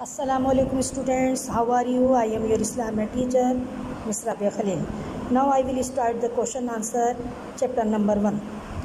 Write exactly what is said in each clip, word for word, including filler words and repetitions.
Assalamualaikum students, how are you? I am your Islamic teacher, Miss Rabia Khalil. Now I will start the question answer chapter number one.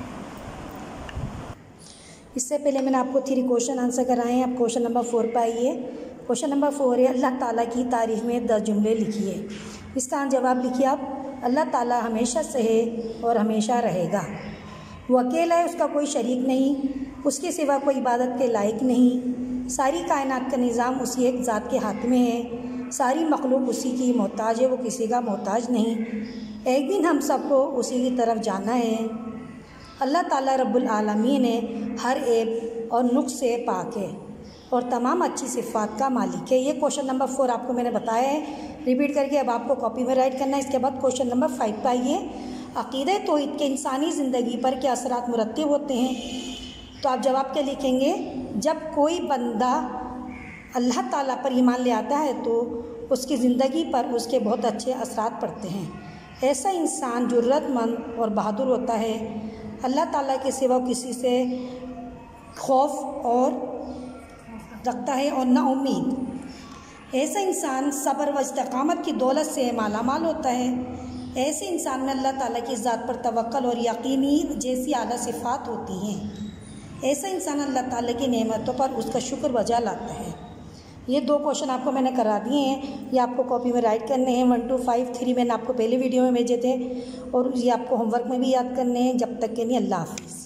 इससे पहले मैंने आपको three question answer कराए हैं. आप question number four पर आइए. Question number four है, अल्लाह ताला की तारीफ़ में दस जुमले लिखिए. इसका जवाब लिखिए आप. अल्लाह ताला हमेशा से है और हमेशा रहेगा. वो अकेला है, उसका कोई शरीक नहीं, उसके सिवा कोई इबादत के लायक नहीं. सारी कायनात का निज़ाम उसी एक ज़ात के हाथ में है. सारी मखलूक उसी की मोहताज है, वो किसी का मोहताज नहीं. एक दिन हम सबको उसी की तरफ जाना है. अल्लाह ताला रब्बुल आलमीन है, हर ऐब और नुक्स से पाक है और तमाम अच्छी सिफ़ात का मालिक है. ये क्वेश्चन नंबर फोर आपको मैंने बताया है. रिपीट करके अब आपको कॉपी में राइट करना है. इसके बाद क्वेश्चन नंबर फाइव पर आइए. अक़ीदा तौहीद के इंसानी ज़िंदगी पर क्या असरात मुरत्तिब होते हैं? तो आप जवाब क्या लिखेंगे? जब कोई बंदा अल्लाह ताला पर ईमान ले आता है तो उसकी ज़िंदगी पर उसके बहुत अच्छे असरात पड़ते हैं. ऐसा इंसान जुर्रतमंद और बहादुर होता है. अल्लाह ताला के सिवा किसी से खौफ और रखता है और ना उम्मीद. ऐसा इंसान सब्र व इस्तिक़ामत की दौलत से माला माल होता है. ऐसे इंसान में अल्लाह ताला की ज़ात पर तवक्कुल और यकीनी जैसी आला सिफ़ात होती हैं. ऐसा इंसान अल्लाह ताला की नेमतों पर उसका शुक्र बजा लाता है. ये दो क्वेश्चन आपको मैंने करा दिए हैं. ये आपको कॉपी में राइट करने हैं. वन टू फाइव थ्री मैंने आपको पहले वीडियो में भेजे थे और ये आपको होमवर्क में भी याद करने हैं. जब तक के लिए अल्लाह हाफ़िज़.